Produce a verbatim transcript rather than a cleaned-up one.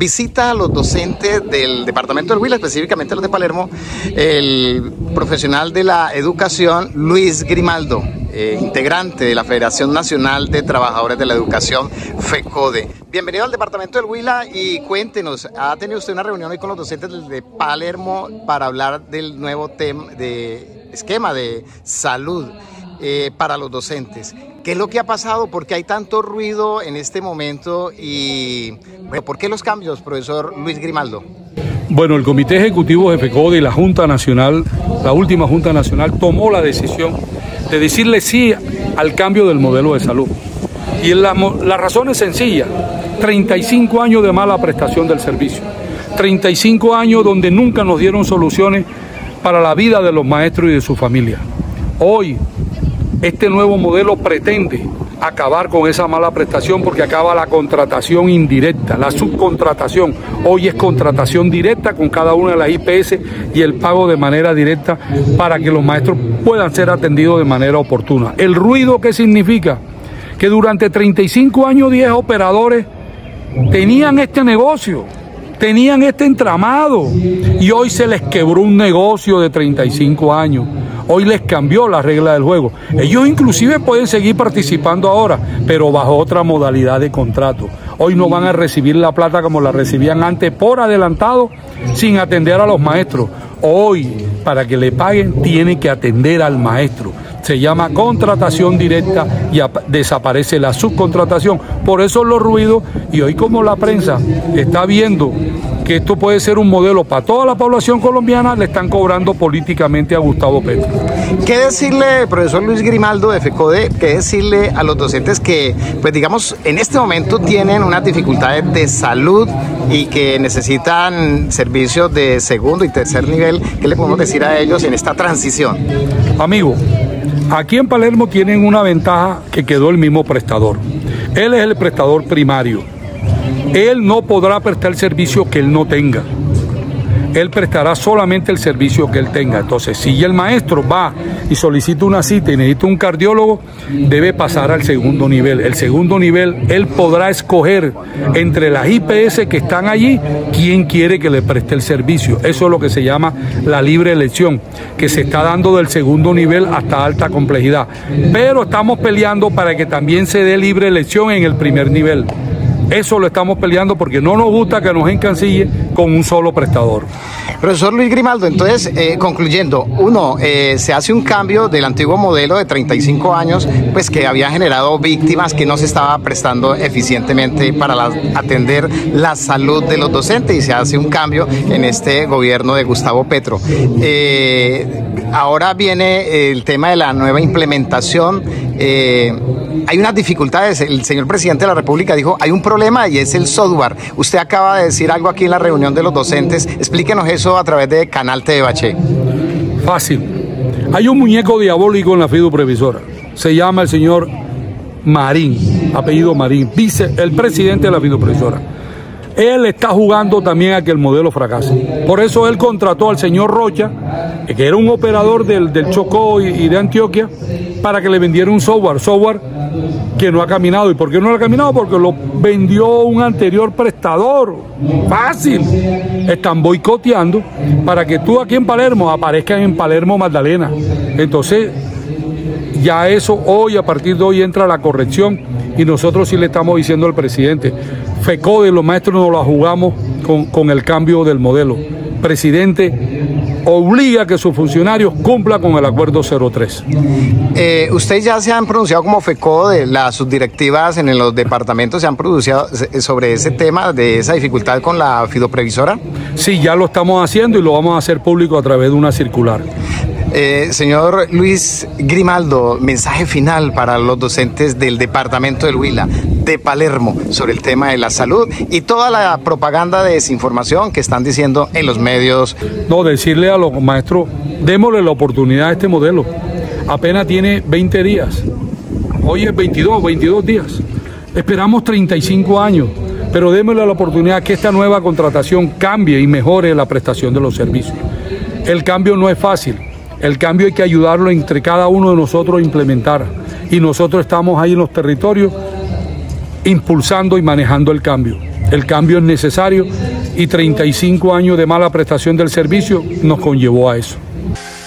visita a los docentes del departamento del Huila, específicamente los de Palermo, el profesional de la educación Luis Grimaldo, eh, integrante de la Federación Nacional de Trabajadores de la Educación, FECODE. Bienvenido al departamento del Huila y cuéntenos, ¿ha tenido usted una reunión hoy con los docentes de Palermo para hablar del nuevo tema, de esquema de salud eh, para los docentes? ¿Qué es lo que ha pasado? ¿Por qué hay tanto ruido en este momento? Y bueno, ¿por qué los cambios, profesor Luis Grimaldo? Bueno, el Comité Ejecutivo de FECODE y la Junta Nacional, la última Junta Nacional, tomó la decisión de decirle sí al cambio del modelo de salud. Y la, la razón es sencilla: treinta y cinco años de mala prestación del servicio, treinta y cinco años donde nunca nos dieron soluciones para la vida de los maestros y de su familia. Hoy, este nuevo modelo pretende acabar con esa mala prestación porque acaba la contratación indirecta, la subcontratación. Hoy es contratación directa con cada una de las I P S y el pago de manera directa para que los maestros puedan ser atendidos de manera oportuna. ¿El ruido qué significa? Que durante treinta y cinco años diez operadores tenían este negocio, tenían este entramado y hoy se les quebró un negocio de treinta y cinco años. Hoy les cambió la regla del juego. Ellos inclusive pueden seguir participando ahora, pero bajo otra modalidad de contrato. Hoy no van a recibir la plata como la recibían antes por adelantado, sin atender a los maestros. Hoy, para que le paguen, tienen que atender al maestro. Se llama contratación directa y desaparece la subcontratación. Por eso los ruidos, y hoy como la prensa está viendo que esto puede ser un modelo para toda la población colombiana, le están cobrando políticamente a Gustavo Petro. ¿Qué decirle, profesor Luis Grimaldo de FECODE, qué decirle a los docentes que, pues digamos, en este momento tienen unas dificultades de salud y que necesitan servicios de segundo y tercer nivel? ¿Qué le podemos decir a ellos en esta transición? Amigo, aquí en Palermo tienen una ventaja que quedó el mismo prestador. Él es el prestador primario. Él no podrá prestar el servicio que él no tenga. Él prestará solamente el servicio que él tenga. Entonces, si el maestro va y solicita una cita y necesita un cardiólogo, debe pasar al segundo nivel. El segundo nivel, él podrá escoger entre las I P S que están allí quién quiere que le preste el servicio. Eso es lo que se llama la libre elección, que se está dando del segundo nivel hasta alta complejidad. Pero estamos peleando para que también se dé libre elección en el primer nivel. Eso lo estamos peleando porque no nos gusta que nos encancille con un solo prestador. Profesor Luis Grimaldo, entonces, eh, concluyendo, uno, eh, se hace un cambio del antiguo modelo de treinta y cinco años, pues que había generado víctimas, que no se estaba prestando eficientemente para la, atender la salud de los docentes, y se hace un cambio en este gobierno de Gustavo Petro. Eh, ahora viene el tema de la nueva implementación. Eh, hay unas dificultades. El señor presidente de la República dijo, hay un problema y es el software. Usted acaba de decir algo aquí en la reunión de los docentes. Explíquenos eso a través de Canal T V Baché. Fácil. Hay un muñeco diabólico en la fiduprevisora. Se llama el señor Marín, apellido Marín, vice, el presidente de la fiduprevisora. Él está jugando también a que el modelo fracase. Por eso él contrató al señor Rocha, que era un operador del, del Chocó y, y de Antioquia, para que le vendiera un software, software que no ha caminado. ¿Y por qué no lo ha caminado? Porque lo vendió un anterior prestador. Fácil. Están boicoteando para que tú aquí en Palermo aparezcas en Palermo Magdalena. Entonces, ya eso hoy, a partir de hoy, entra la corrección, y nosotros sí le estamos diciendo al presidente, FECODE, los maestros nos la jugamos con, con el cambio del modelo. Presidente, obliga a que sus funcionarios cumplan con el acuerdo cero tres. Eh, Ustedes ya se han pronunciado como FECODE, las subdirectivas en los departamentos se han pronunciado sobre ese tema, de esa dificultad con la fiduprevisora. Sí, ya lo estamos haciendo y lo vamos a hacer público a través de una circular. Eh, señor Luis Grimaldo, mensaje final para los docentes del departamento del Huila, de Palermo, sobre el tema de la salud y toda la propaganda de desinformación que están diciendo en los medios. No, decirle a los maestros, démosle la oportunidad a este modelo. Apenas tiene veinte días. Hoy es veintidós, veintidós días. Esperamos treinta y cinco años. Pero démosle la oportunidad que esta nueva contratación cambie y mejore la prestación de los servicios. El cambio no es fácil. El cambio hay que ayudarlo entre cada uno de nosotros a implementar. Y nosotros estamos ahí en los territorios impulsando y manejando el cambio. el cambio es necesario y treinta y cinco años de mala prestación del servicio nos conllevó a eso.